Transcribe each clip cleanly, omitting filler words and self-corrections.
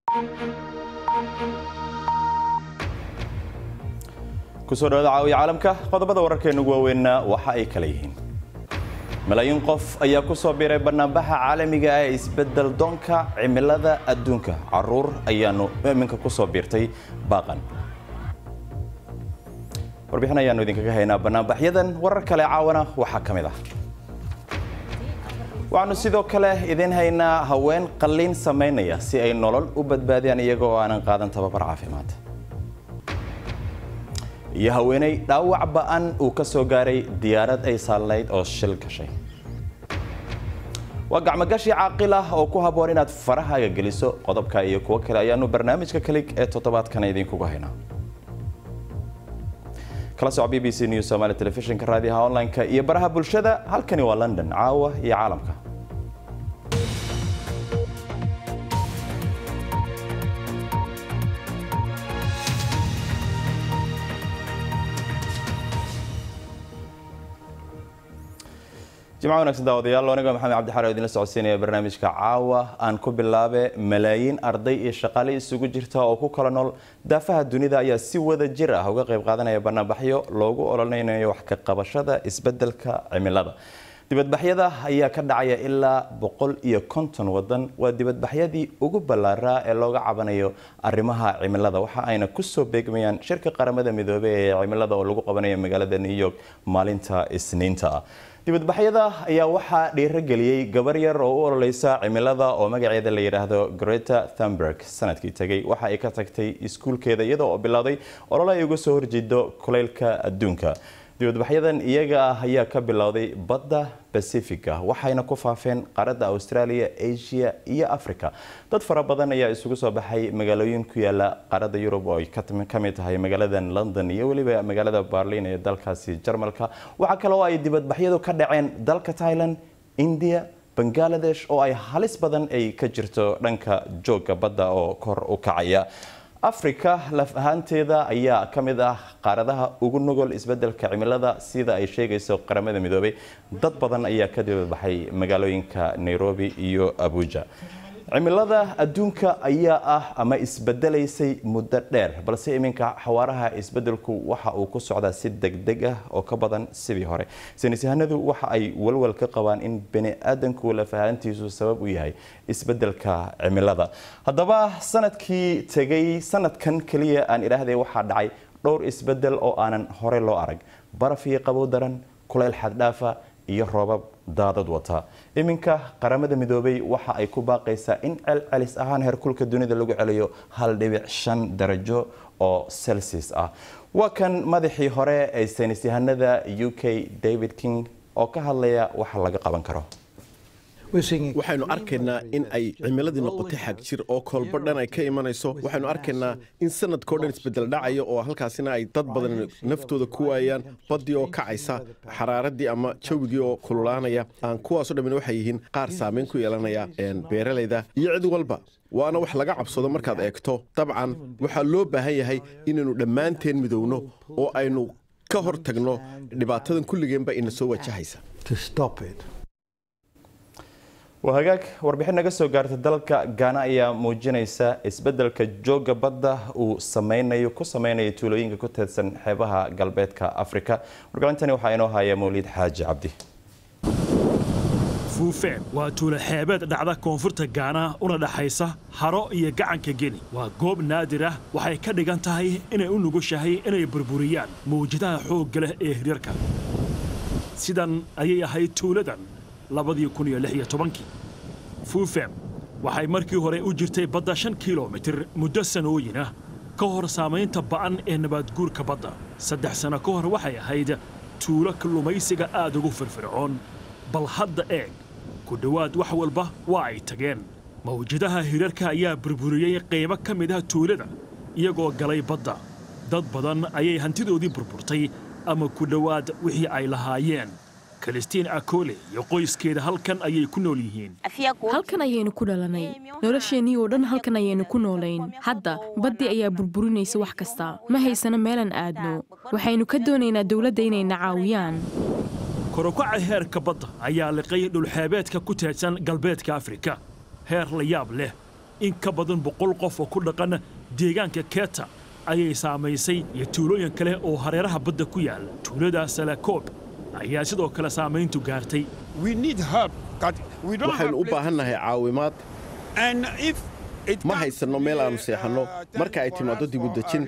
kusoo dhawaada caawiya caalamka qodobada wararkeena ugu waaweynna waxa ay kala yihiin malaayiin qof ayaa ku soo biiray barnaamijka caalamiga ah ee isbedel doonka cimilada adduunka caruur ayaanu iminka ku soo biirtay baaqan warbixin ayaanu idinkaga haynaa barnaamijyadan warar kale caawana waxa kamid ah waxaanu sidoo kale idin haynaa haween qalliin sameynaya si ay nolol u badbaadiyaan iyagoo aanan qaadan tababar caafimaad iyo haweenay dhaawac ba'an uu ka soo gaaray diyaarad ay saalayd oo shil gashay waa gacmo-gashi caaqil ah oo ku habboon inaad farahaaga geliso qodobka iyo kuwo kale ayaanu barnaamijka kalik ee toddobaadkan idinkugu haynaa kala soco BBC News Somali Television-ka raadiyaha online-ka iyo baraha bulshada halkani waa London caawa iyo caalamka جماعة ونكسن داوديال لونيغا محمد عبد الحاري ودين السعودسينية برنامج كعاوة أن كوبلابة ملايين أرضي الشقالي السوق جرتها أو كوكالانول دافها الدنيا ذا يا سوى ذا جرة هو قريب قادنا يا برنامجيو لوجو أولانينا يوحك قبشة إسبدل كعملة دبت بحيدا هي كدعية إلا بقول يكونتون ودن ودبت بحيدي أجوب بلارا اللوجا عبنايو الرمها عملة وحا أين كسو بيجميان شركة قرمة مذوبة عملة ولوجو قبنايو مقالة نيويورك مالينتا إسنينتا dibadbaxyada ayaa waxa dhiirigeliyay gabar yar oo u ololeysa cimilada oo magaceeda la yiraahdo Greta Thunberg sanadkii tagay waxa ay ka tagtay iskuulkeeda iyadoo bilowday olole ay uga soo horjeedo kuleylka adduunka dibadbaxyadan iyaga ayaa ka bilowday badda Pacifica waxayna ku faafeen qaarada Australia, Asia iyo Africa dad fara badan ayaa isugu soo baxay magaalooyin ku yaala qaarada Europe oo ka mid tahay magaalada London iyo waliba magaalada Berlin ee dalkaasi Jarmalka waxa kale oo ay dibadbaxyadu ka dhaceen dalka Thailand, India, Bangladesh oo ay halis badan ay ka jirto dhanka jooga badda oo kor u kacaya Afrika laf ahaanteeda ayaa kamid ah qaaradaha ugu nugul isbedelka cimilada sida ay sheegayso qaramada midoobay dad badan ayaa ka dibadbaxay magaalooyinka Nairobi iyo Abuja cimilada adduunka ayaa ah ama isbedelaysay muddo dheer balse iminka xawaaraha isbedelku waxa uu ku socdaa si degdeg ah oo ka badan sidii hore saynisyahannadu waxa ay walwal ka qabaan in bani aadanku la fahantiisu sabab u yahay isbedelka cimilada haddaba sanadkii tagay sanadkan kaliya aan ilaahay waxa dhacay dhowr isbedel oo aanan hore loo arag baraf iyo qabow daran kuleyl xad dhaafa iyo roobab daadad wata iminka qaramada midoobay waxa ay ku baaqaysaa in celcelis ahaan heerkulka dunida lagu celiyo 1.5 darajo oo Celsius ah waa kan madaxii hore ee saynisyahanada UK David King oo ka hadlaya waxa laga qaban karo waxaynu arkaynaa in ay cimiladii noqotay xag jir oo kolbadhan ay ka imanayso waxaynu arkaynaa in sanadkoo dhan isbedel dhacayo oo halkaasina ay dad badan naftooda ku waayaan baddii oo kacaysa xaraaradii ama jawigii oo kululaanaya aan kuwaasoo dhammin waxay yihiin qaar saamayn ku yeelanaya beeralayda iyo cid walba waana wax laga cabsado markaad eegto dabcan waxaa loo baahan yahay inaynu dhammaanteen midowno oo aynu ka hor tagno dhibaatadan kulligeenba ina soo wajahaysa وهاجاك warbixin naga soo gaartay dalka Ghana ayaa muujinaysa isbedelka jooga badda uu sameeyay tuulooyinka ku teedsan xeebaha galbeedka Afrika wargacintani waxa inoo haya Mawlid Xaaji Cabdi Fuufeen waa tuulo xeebeed dhacda koonfurta Ghana una dhaxaysa haro iyo gacanka Geni waa goob naadir ah waxay ka dhigan tahay inay u nugushahay inay burburiyaan mawjadaha xoogga leh ee hirirka sidan ayay ahayd tuuladan 2016 Fuufeen waxay markii hore u jirtay badda 5 kiiloomitir muddo sanooyin ah ka hor saamaynta ba'an ee nabaad guurka badda 3 sano ka hor waxay ahayd tuulo kalluumaysiga aad ugu firfircoon bal hadda eeg ku dhawaad wax walba waa ay tageen mawjadaha hirarka ayaa burburiyay qaybo ka mid ah tuulada iyagoo galay badda dad badan ayay hantidoodii burburtay ama ku dhawaad wixii ay lahaayeen Christine Akole iyo qoyskeeda halkan ayay ku nool yihiin halkan ayaynu ku dhalanay nolosheenii oo dhan halkan ayaynu ku noolayn hadda baddi ayaa burburinaysa wax kasta ma haysana meelan aadno waxaynu ka doonaynaa dawladda inay na caawiyaan korokaca heerka badda ayaa liqay dhul xeebeedka ku teedsan galbeedka Afrika heer la yaab leh in ka badan 100 qof oo ku dhaqan deegaanka Keta ayay saamaysay iyo tuulooyin kale oo hareeraha badda ku yaal. Tuulada Salakoob ayaa sidoo kale saamayntu gaartay. waxaynu u baahannahay caawimaad ma haysanno meel aanu seexanno marka ay timaado dib u dejin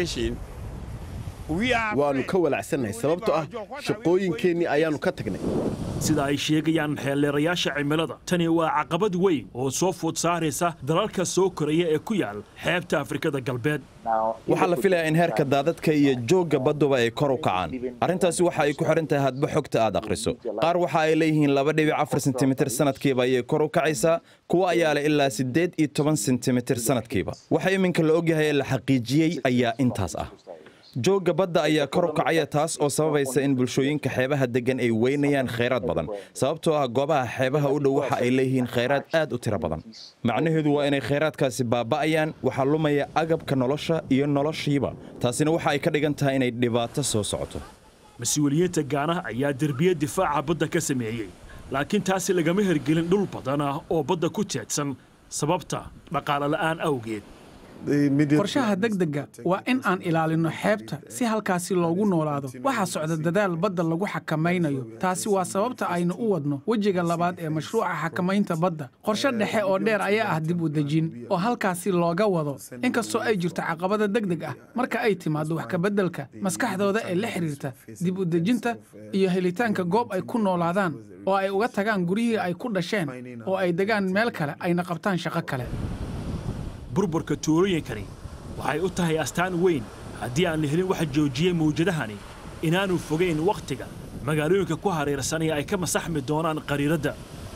waannu ka walacsannahay sababtoo ah shaqooyinkeennii ayaannu ka tagnay sida ay sheegayaan xeelleerayaasha cimilada tani waa caqabad weyn oo soo food saaraysa dalalka soo koraya ee ku yaal xeebta Afrikada Galbeed. waxaa la filayaa in heerka daadadka iyo joogga badduba ay kor u kacaan. arrintaasi waxa ay ku xiran tahay hadba xogta aad akhriso. qaar waxa ay leeyihiin 2.4 sentimitir sanadkiiba ayay kor u kacaysaa, kuwa ayaa leh ilaa 18 sentimitir sanadkiiba. waxa iminka la ogyahay ee la xaqiijiyey ayaa intaas ah. joogga badda ayaa kor u kacaya taas oo sababaysa in bulshooyinka xeebaha degan ay weynayaan kheyraad badan sababtoo ah goobaha xeebaha u dhow waxa ay leeyihiin kheyraad aad u tiro badan. macnaheedu waa inay kheyraadkaasi baaba'ayaan, waxaa lumaya agabka nolosha iyo noloshiiba. taasina waxa ay ka dhigan tahay inay dhibaato soo socoto. mas-uuliyiinta Gaana ayaa derbiye difaaca badda ka sameeyey, laakiin taasi lagama hirgelin dhul badan ah oo badda ku teedsan sababta dhaqaale la'aan awgeed. qorshaha degdega waa in aan ilaalino xeebta si halkaasi loogu noolaado. waxaa socda dadaal badda lagu xakamaynayo. taasi waa sababta aynu u wadno wejiga labaad ee mashruuca xakamaynta badda. qorshe dhexe oo dheer ayaa ah dib u dejin oo halkaasi looga wado. inkastoo ay jirto caqabada degdeg ah marka ay timaado wax ka beddelka maskaxdooda ee la xiriirta dib u dejinta iyo helitaanka goob ay ku noolaadaan oo ay uga tagaan guryihii ay ku dhasheen oo ay degaan meel kale ayna qabtaan shaqo kale. burburka tuulooyinkani waxay u tahay astaan weyn haddii aan la helin waxa joojiyey mawjadahani inaanu fogeyn wakhtiga magaalooyinka ku hareersanaya ay ka masaxmi doonaan qariiradda.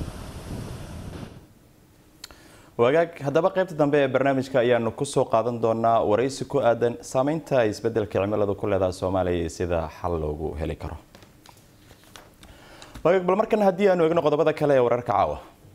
wagaag haddaba qaybta dambe ee barnaamijka ayaanu ku soo qaadan doonaa waraysi ku aadan saamaynta isbeddelka cimiladu ku leedahay Soomaaliya iyo sida xal loogu heli karo. wagaag bal markan haddii aanu eegno qodobada kale ee wararka caawa.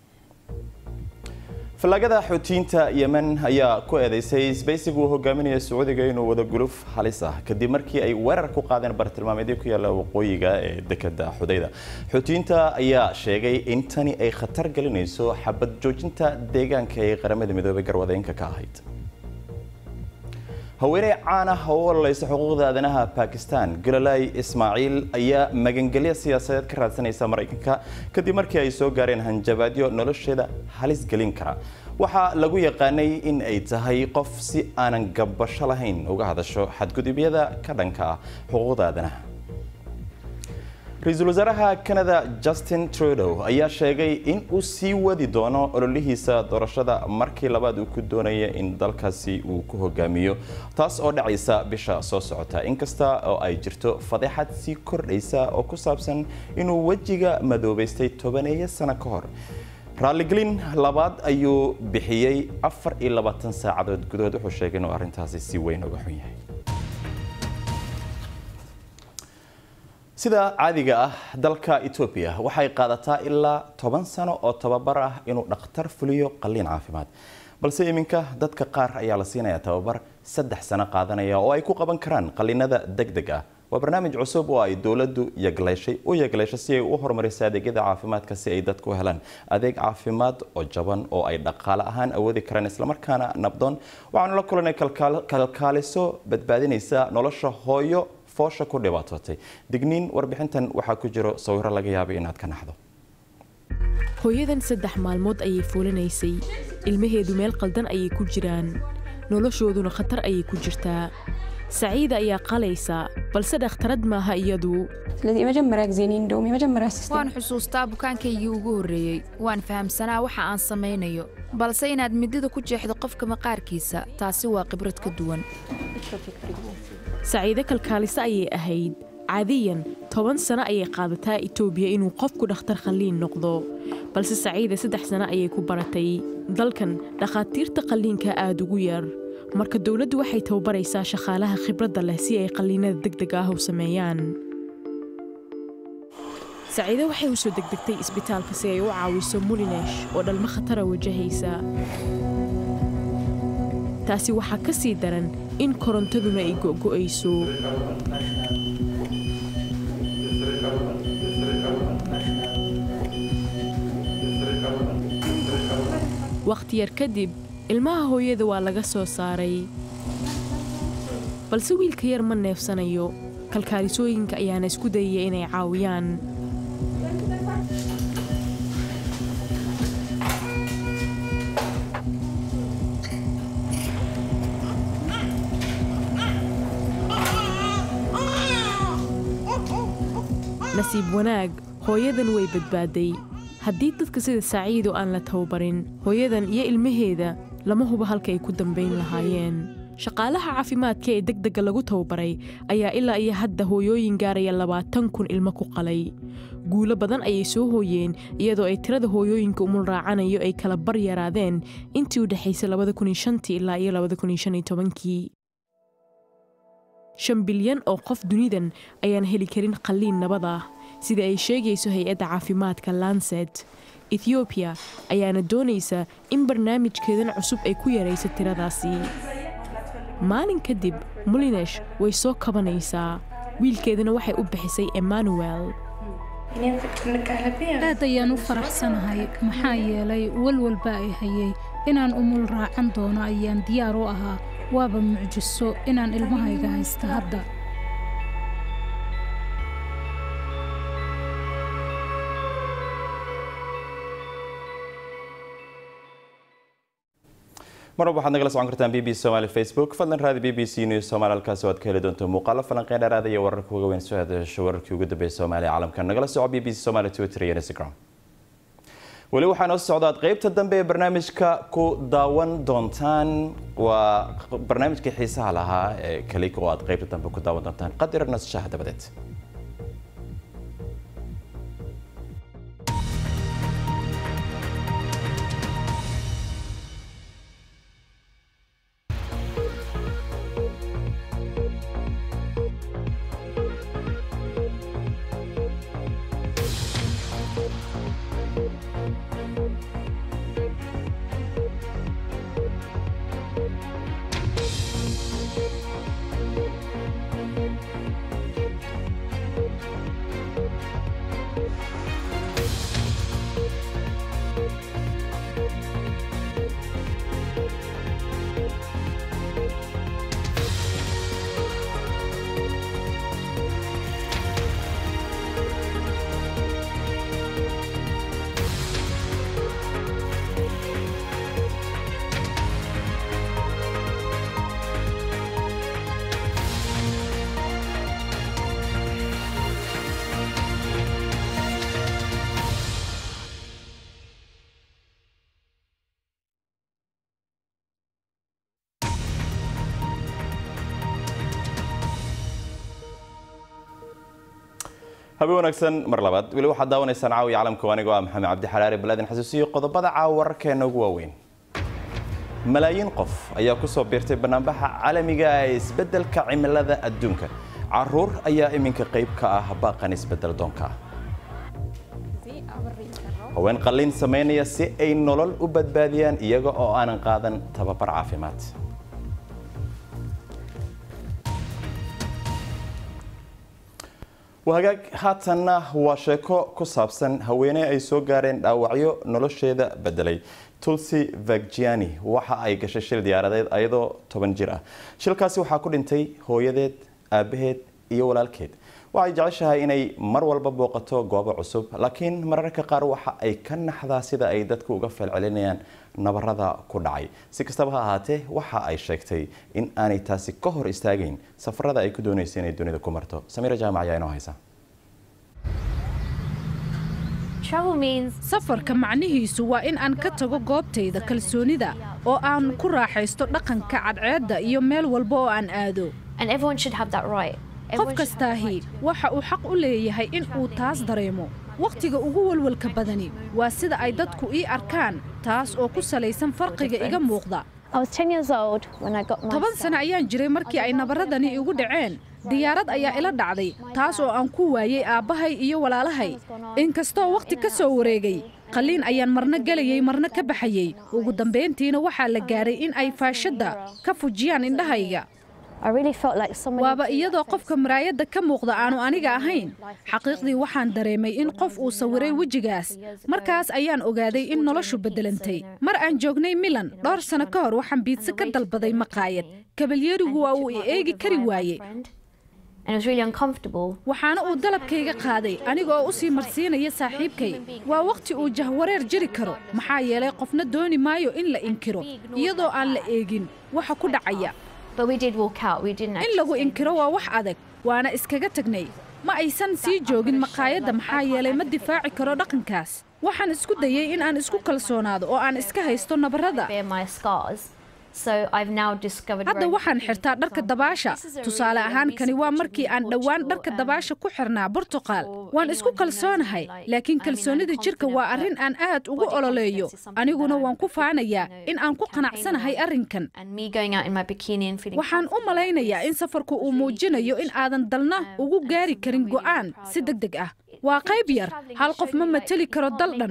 falagada xuutiyiinta Yemen ayaa ku eedeysay isbeysigu uu hogaaminaya Sacuudiga inuu wada guluf halis ah kadib markii ay weerar ku qaadeen bartilmaameedyo ku yaala waqooyiga ee dekada Xudayda. xuutiyiinta ayaa sheegay in tani ay khatar gelinayso xabad joojinta deegaanka ee qaramada midoobay garwadeenka ka ahayd. haweeney caan ah oo walaalaysa xuquuqda aadanaha Pakistan Gulalay Ismaaciil ayaa magangelyo siyaasadeed ka raadsanaysa Mareykanka kadib markii ay soo gaareen hanjabaadyo nolosheeda halis gelin kara. waxaa lagu yaqaanay in ay tahay qof si aanan gabasho lahayn uga hadasho xadgudubyada ka dhanka ah xuquuqda aadanaha. ra'iisul wasaaraha Canada Justin Trudeau ayaa sheegay in uu sii wadi doono ololihiisa doorashada markii labaad uu ku doonaya in dalkaasi uu ku hogaamiyo taas oo dhacaysa bisha soo socota inkasta oo ay jirto fadeexad sii kordhaysa oo ku saabsan inuu wajiga madoobaystay 12 sano ka hor. raaligelin labaad ayuu bixiyay 24 saacadood gudahood wuxuu sheegay inuu arrintaasi si weyn uga xun yahay. sida caadiga ah dalka Ethiopia waxay qaadataa ilaa 10 sano oo tababar ah inuu dhakhtar fuliyo qalliin caafimaad balse iminka dadka qaar ayaa la siinayaa tababar 3 sano qaadanaya oo ay ku qaban karaan qalliinada degdeg ah. waa barnaamij cusub oo ay dawladdu yagleeshay si ay u horumariso adeegyada caafimaadka si ay dadku u helaan adeeg caafimaad oo jaban oo ay dhaqaale ahaan awoodi karaan isla markaana nabdoon. waxaanu la kulanay kalkaaliso badbaadinaysa nolosha hooyo foosha ku dhibaatootay. digniin warbixintan waxaa ku jiro sawiro laga yaabay inaad ka naxdo. hooyadan 3 maalmood ayay fuulanaysay. ilmaheedu meel qaldan ayay ku jiraan. noloshooduna khatar ayay ku jirtaa. Saciida ayaa qalaysa balse dhakhtarad maaha iyadu. waan xusuustaa bukaankaygii ugu horreeyey. waan fahamsanaa waxa aan samaynayo balse inaad midida ku jeexdo qofka maqaarkiisa taasi waa khibrad ka duwan. saciida kalkaaliso ayay ahayd. caadiyan 10 sano ayay qaadataa Itoobiya inuu qofku dhakhtar qalliin noqdo balse saciida 3 sano ayay ku baratay. dalkan dhakhaatiirta qalliinka aad ugu yar marka dawladdu waxay tababaraysaa shaqaalaha khibradda leh si ay qalliinada degdega ah u sameeyaan. saciida waxay u soo degdegtay isbitaalka si ay u caawiso Mulinesh oo dhalmo khatar wajahaysa. taasi waxaa ka sii daran in korontaduna ay go'go'ayso. waqti yar kadib ilmaha hooyada waa laga soo saaray balse wiilka yar ma neefsanayo kalkaalisooyinka ayaana isku dayaya inay caawiyaan nasiib wanaag hooyadan way badbaaday haddii dadka sida Saciid oo aan la tababarin hooyadan iyo ilmaheeda lama hubo halka ay ku dambeyn lahaayeen shaqaalaha caafimaadka ee degdega lagu tababaray ayaa ilaa iyo hadda hooyooyin gaaraya 20,000 ilmo ku qalay guulo badan ayay soo hooyeen iyadoo ay tirada hooyooyinka umul raacanayo ay kala bar yaraadeen intii u dhaxaysay 2005 ilaa iyo 2015 5 bilyan oo qof dunidan ayaan heli karin qalliin nabad ah sida ay sheegayso hay'adda caafimaadka Lancet Ethiopia ayaana doonaysa in barnaamijkeedan cusub ay ku yarayso tiradaasi maalin kadib Mulinesh way soo kabanaysaa wiilkeedana waxay u bixisay Emmanuel aad ayaan u faraxsanahay maxaa yeelay walwalba ay hayay inaan umul raacan doono ayaan diyaar u ahaa waaba mucjiso inaan ilmahayga haysto hadda marwab waxaad nagala socon kartaan BBC Somali Facebook fadlan raadi BBC News Somali halkaas oo aad ka heli doonto muuqaalo falanqeyn dheeraad iyo wararka ugu weyn soo hadasho wararkii ugu dambeeyay Soomaaliya caalamka nagala soco BBC Somali Twitter iyo Instagram wali waxaan oo socdaad qaybta dambe ee barnaamijka ku daawan doontaan waa barnaamijka xiisaha lahaa ee kaliya oo aad qaybta dambe ku daawan doontaan qadirna shaahadabadeed habi wanaagsan mar labaad wali waxaad daawanaysaan caawiya caalamka aniga waa maxamed cabdi xaraari baladin xasuusiyo qodobada caawa wararkeena ugu waaweyn malaayiin qof ayaa ku soo biirtay barnaamijka caalamiga ah ee isbeddelka cimilada adduunka caruur ayaa iminka qayb ka ah baaqan isbeddel doonka haween qalliin sameynaya si ay nolol u badbaadiyaan iyaga oo aanan qaadan tababar caafimaad wahagaag haatanna waa sheeko ku saabsan haweeney ay soo gaareen dhaawacyo nolosheeda bedelay Tulsi Vagjiani waxa ay gashay shil diyaaradeed ayadoo 10 jir ah shilkaasi waxa ku dhintay hooyadeed aabaheed iyo walaalkeed waxay jeceshahay inay mar walba booqato goobo cusub laakiin mararka qaar waxa ay ka naxdaa sida ay dadku uga falcelinayaan nabarada ku dhacay si kastaba ha ahaatee waxa ay sheegtay in aanay taasi ka hor istaagayn safarada ay ku doonayso inay dunida ku marto Samira Jaamac ayaa inoo haysa safarka macnihiisu waa in aan ka tago goobtayda kalsoonida oo aan ku raaxaysto dhaqanka cadceedda iyo meel walba oo aan aado qof kastaahi waxa uu xaq u leeyahay in uu taas dareemo waqtiga ugu walwalka badani waa sida ay dadku ii arkaan taas oo ku salaysan farqiga iga muuqda 10 sano ayaan jiray markii ay nabaradani igu dhaceen diyaarad ayaa ila dhacday taas oo aan ku waayay aabbahay iyo walaalahay inkastoo waqti ka soo wareegay qalliin ayaan marna galayay marna ka baxayay ugu dambeyntiina waxaa la gaaray in ay faashada ka fujiyaan indhahayga waaba iyadoo qofka maraayadda ka muuqda aanu aniga ahayn xaqiiqdii waxaan dareemay in qof uu sawiray wejigaas markaas ayaan ogaaday in noloshu beddelantay mar aan joognay Milan dhowr sano ka hor waxaan biitsa ka dalbaday maqaayad kabalyerigu waa uu eegi kari waayey waxaana uu dalabkayga qaaday anigoo u sii marsiinaya saaxiibkay waa waqti uu jahwareer jiri karo maxaa yeelay qofna dooni maayo in la inkiro iyadoo aan la eegin waxa ku dhacaya in lagu inkiro waa wax adag waana iskaga tagnay ma aysan sii joogin maqaayadda maxaa yeelay ma difaaci karo dhaqankaas waxaan isku dayay in aan isku kalsoonaado oo aan iska haysto nabarrada hadda waxaan xirtaa dharka dabaasha tusaale ahaan kani waa markii aan dhowaan dharka dabaasha ku xirnaa Portugal waan isku kalsoonahay laakiin kalsoonida jirka waa arrin aan aad ugu ololeeyo aniguna waan ku faanayaa in aan ku qanacsanahay arrinkan waxaan u malaynayaa in safarku uu muujinayo in aadan dalna ugu gaari karin go'aan si degdeg ah waa qayb yar hal qof ma matali karo dal dhan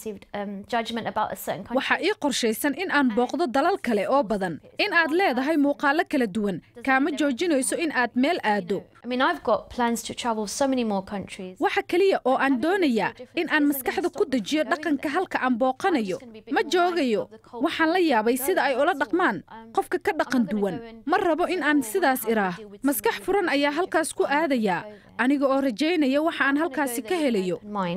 waxa ii qorshaysan in aan booqdo dalal kale oo badan in aad leedahay muuqaalo kala duwan kaama joojinayso in aad meel aado waxa kaliya oo aan doonayaa in aan maskaxda ku dejiyo dhaqanka halka aan booqanayo ma joogayo waxaan la yaabay sida ay ula dhaqmaan qofka ka dhaqan duwan ma rabo in aan sidaas iraah maskax furan ayaa halkaas ku aadaya aniga oo rajaynaya waxa aan halkaasi ka helayo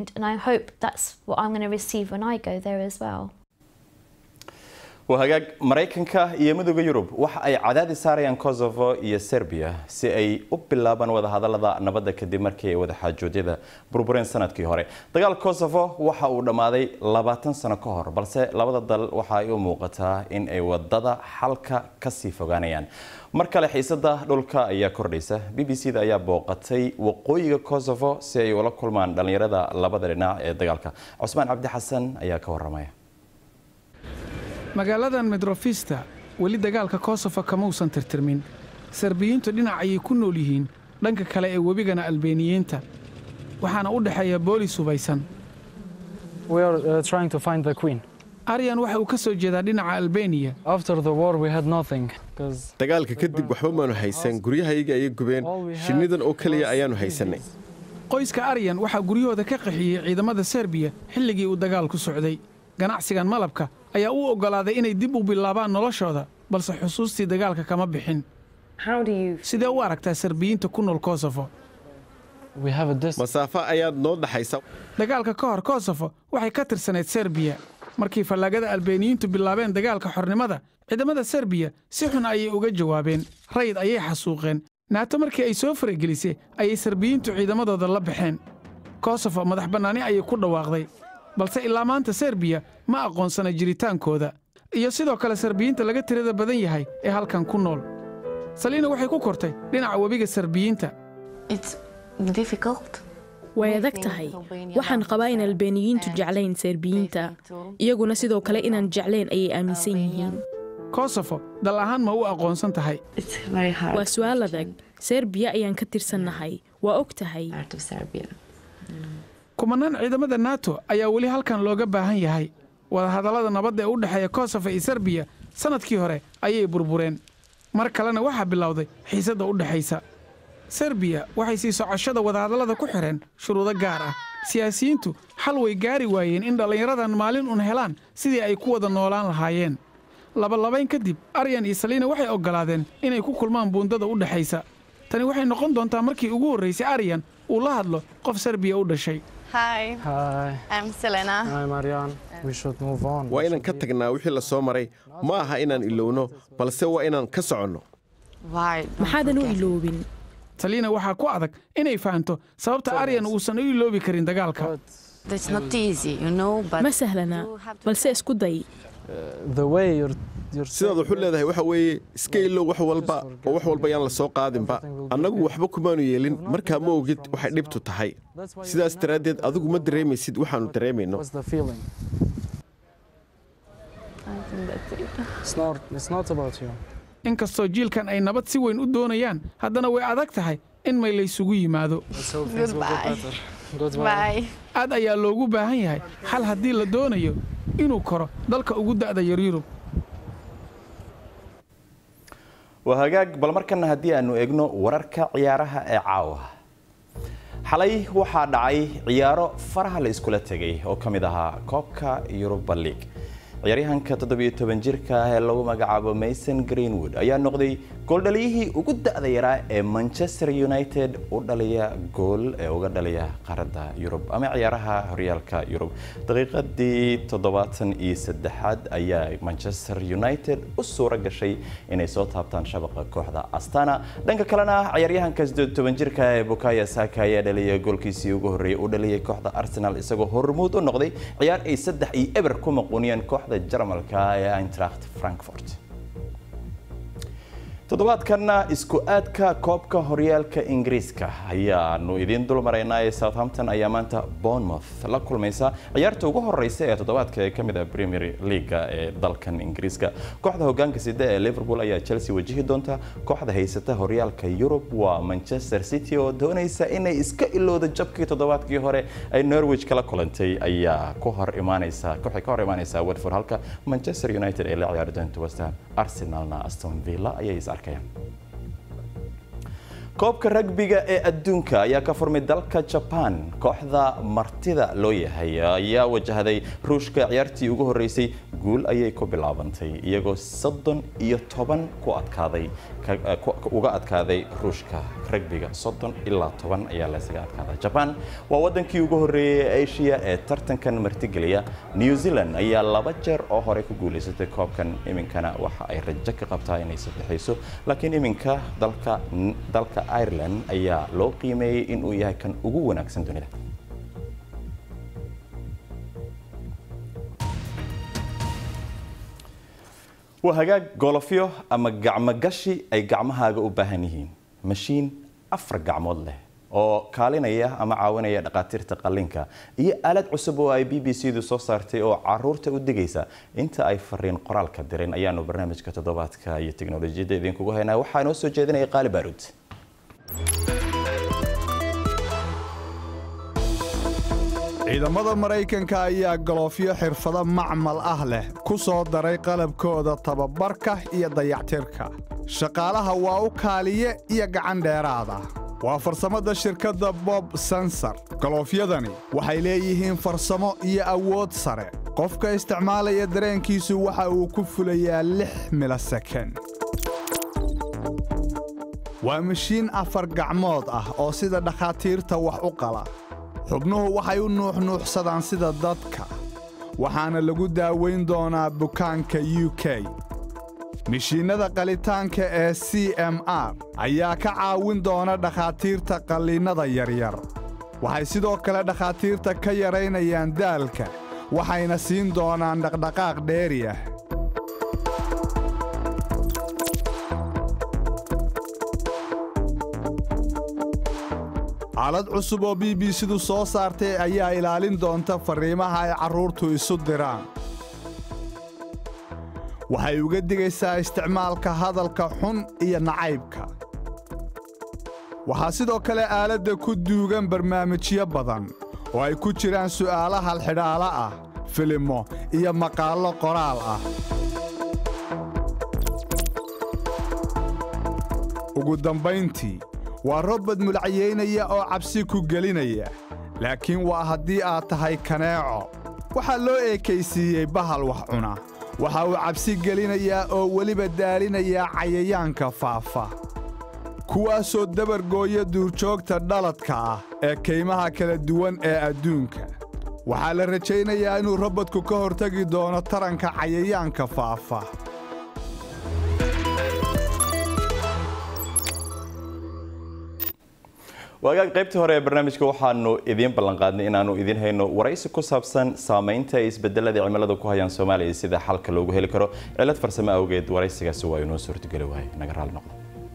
وهاجاج مريكنكا يمدوغ يوروب وح أي عدد ساريان كوسوفو يا سربيا سي أي أبلابان وذا هذا لذا نبدأ كدي مركي وذا حاجة جديدة بربرين سنة كهوري دجال كوسوفو وح ودمادي لباتن سنة كهور بس لبدا دل وح يوم وقتها إن أي وضدا حلقة كسيفة غانيان markale xiisada dhulka ayaa kordhaysa BBC-da ayaa booqatay waqooyiga Kosovo si ay ula kulmaan dhalinyarada labada dhinac ee dagaalka Cusmaan Cabdi Xasan ayaa ka waramaya magaaladan Mitrovica wali dagaalka Kosovo kama uusan tirtirmin Serbiyiintu dhinac ay ku nool yihiin dhanka kale ee webigana Albaniyiinta waxaana u dhaxeeya boolis subaysan We are trying to find the queen Aryan waxa uu ka soo jeedaa dhinaca Albania After the war we had nothing dagaalka kadib waxba maanu haysan guryahayaga ay gubeen shinidan oo kaliya ayaanu haysanay qoyska Aryan waxa guryahooda ka qaxiyay ciidamada Serbiya xilligii uu dagaalku socday ganacsigan malabka ayaa u ogolaaday inay dib u bilaabaan noloshooda balse xusuustii dagaalka kama bixin sidee u aragtaa Serbiyiinta ku nool Kosovo masaafa ayaa noo dhaxaysa dagaalka ka hor Kosovo waxay ka tirsaneyd Serbiya markii fallaagada Albaniyiintu bilaabeen dagaalka xornimada ciidamada Serbiya si xun ayay uga jawaabeen rayd ayay xasuuqeen NATO markii ay soo faragelisay ayay Serbiyiintu ciidamadooda la baxeen Kosovo madax bannaani ayay ku dhawaaqday balse ilaa maanta Serbiya ma aqoonsana jiritaankooda iyo sidoo kale Serbiyiinta laga tirada badan yahay ee halkan ku nool Salina waxay ku kortay dhinaca webiga Serbiyiinta way adag tahay waxaan qabaa in Albaniyiintu jeclayn Serbiyiinta iyaguna sidoo kale inaan jeclayn ayay aaminsan yihiin Kosovo dal ahaan ma u aqoonsan tahay waa su'aal adag Serbiya ayaan ka tirsannahay waa og tahay kumanaan ciidamada NATO ayaa wali halkan looga baahan yahay wada hadallada nabadda ee u dhaxeeya Kosovo iyo Serbiya sanadkii hore ayay burbureen mar kalena waxa bilowday xiisada u dhaxaysa Serbiya waxay sii socoshada wada hadallada ku xireen shuruudo gaar ah siyaasiyiintu xal way gaari waayeen in dhalinyaradan maalin un helaan sidii ay ku wada noolaan lahaayeen labayn kadib Aryan iyo Salina waxay ogolaadeen inay ku kulmaan buundada u dhaxaysa tani waxay noqon doontaa markii ugu horeysay Aryan uu la hadlo qof Serbiya u dhashay Hi. I'm Selena. I'm Aryan. We should move on. waa inaan ka tagnaa wixii la soo maray ma aha inaan ilowno balse waa inaan ka soconno maxaadan u iloobin Salina waxa ku adag inay fahanto sababta Aryan uusan u iloobi karin dagaalka That's not easy, you know, but ma sahlana balse isku day The way sidaad wuxuu leedahay waxa weeye iska ilow wax walba oo wax walba yaan la soo qaadinba annagu waxba kumaanu yeelin markaa ma ogid waxay dhibtu tahay sidaas daraaddeed adigu ma dareemaysid waxaanu dareemayno It's not about you. inkastoo jiilkan ay nabad si weyn u doonayaan haddana way adag tahay in may la isugu yimaado aad ayaa loogu baahan yahay xal haddii la doonayo inuu koro dalka ugu da'da yar Yurub وهاجاج بالمركنا هدي أنه إجنو ورركا عيارها عاوة xalay waxaa dhacay ciyaaro faraha la iskula tagay oo kamid ahaa koobka Europa League ciyaaryahanka 17 jirka ah ee lagu magacaabo Mason Greenwood ayaa noqday gooldhaliyihii ugu da'da yaraa ee Manchester United u dhaliya gool ee uga dhaliya qaarada Yurub ama ciyaaraha horyaalka Yurub daqiiqadii 73 ayaa Manchester United u suura gashay inay soo taabtaan shabaqa kooxda Astana dhanka kalena ciyaaryahanka 17 jirka ah ee Bukayo Saka ayaa dhaliya goolkiisii ugu horeeyay u dhaliyay kooxda Arsenal isagoo hormuud u noqday ciyaar ay 3-0 ku maqooniyeen kooxda Jarmalka ee Eintracht Frankfurt toddobaadkana isku aadka koobka horyaalka Ingiriiska ayaanu idin dul maraynaa Southampton ayaa maanta Bournemouth la kulmaysa ciyaarta ugu horeysa ee toddobaadka ee kamid ah Premier League ee dalkan Ingiriiska kooxda hoggaanka sida ee Liverpool ayaa Chelsea wajihi doonta kooxda haysata horyaalka Europe waa Manchester City oo doonaysa inay iska ilowdo jabkii toddobaadkii hore ay Norwich kala kulantay ayaa ku hor imaanaysa Watford halka Manchester United ay la ciyaari doonto West Ham Arsenalna Aston Villa ayay koobka rugbiga ee adduunka ayaa ka furmay dalka Japan kooxda martida loo yahay ayaa wajahday Ruushka ciyaartii ugu horeysay guul ayay ku bilaabantay iyagoo 30-10 uga adkaaday Ruushka rugbiga 30-10 ayaa la isaga adkaaday Japan waa wadankii ugu horeeyay Asia ee tartankan martigeliya New Zealand ayaa 2 jeer oo hore ku guuleysatay koobkan iminkana waxa ay rajo ka qabtaa inay saddexayso laakiin iminka dalka Ireland ayaa loo qiimeeyay in uu yahay kan ugu wanaagsan dunida وهاجاج golofyo ama gacmo gashi ay gacmahaaga u baahan yihiin machine 4 gacmood leh oo kaalinaya ama caawinaya dhaqaatiirta qalliinka iyo aalad cusub oo ay BBC-du soo saartay oo caruurta u digaysa inta ay fariin qoraalka dirin ayaanu barnaamijka toddobaadka iyo tiknoolajiyada idinkugu haynaa waxaa noo soo jeedinaya Qaali Baarud ciidamada Mareykanka ayaa golofyo xirfado macmal ah leh ku soo daray qalabkooda tababarka iyo dayactirka shaqaalaha waa u kaaliye iyo gacan dheeraada waa farsamada shirkadda Bob Sensor golofyadani waxay leeyihiin farsamo iyo awood sare qofka isticmaalaya dareenkiisu waxa uu ku fulayaa 6 milisecond waa mashiin 4 gacmood ah oo sida dhaqaatiirta wax u qala xubnuhu waxay u nuuxnuuxsadaan sida dadka waxaana lagu daaweyn doonaa bukaanka UK mishiinada qalitaanka ee CMR ayaa ka caawin doona dhaqaatiirta qalliinada yaryar waxay sidoo kale dhaqaatiirta ka yaraynayaan daalka waxayna siin doonaan dhaqdhaqaaq dheeri ah aalad cusub oo BBC-du soo saartay ayaa ilaalin doonta fariimaha ay carruurtu isu diraan waxay uga digaysaa isticmaalka hadalka xun iyo nacaybka waxaa sidoo kale aaladda ku duugan barnaamijyo badan oo ay ku jiraan su'aalo halxidhaalo ah filimo iyo maqaallo qoraal ah ugu dambayntii waa robot mulcayeynaya oo cabsi ku gelinaya laakiin waa haddii aad tahay kaneeco waxaa loo eekaysiiyey bahal wax cuna waxa uu cabsi gelinayaa oo weliba daalinayaa cayayaanka faafa kuwaasoo dabargooya duurjoogta dhaladka ah ee kaymaha kala duwan ee adduunka waxaa la rajaynayaa inuu robotku ka hortagi doono taranka cayayaanka faafa wagaag qaybtii hore ee barnaamijka waxaanu idin ballan qaadnay inaanu idin hayno waraysi ku saabsan saameynta ay isbedelada cimiladu ku hayaan Soomaaliya sida xalka loogu heli karo cilad farsamo awgeed waraysigaasi waa inoo suurtagali waayay naga raali noqdo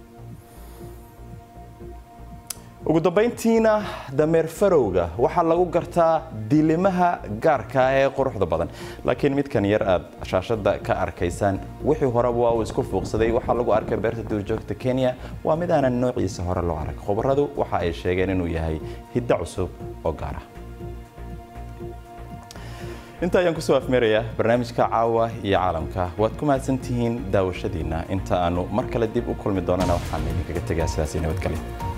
ugu dambeyntiina dameer farowga waxaa lagu gartaa dilimaha gaarka ee quruxda badan laakiin midkan yar aad shaashada ka arkaysaan wixii hore waa uu isku fuuqsaday waxaa lagu arkay beerta duurjoogta Kenya waa mid aan noociisa hore loo arag khubaradu waxa ay sheegeen inuu yahay hidda cusub oo gaar ah inta ayaan ku soo afmeerayaa barnaamijka caawa iyo caalamka waad ku mahadsantihiin daawashadiina inta aanu mar kale dib u kulmi doonana waxaan idinkaga tegaa sidaas nabadgelyo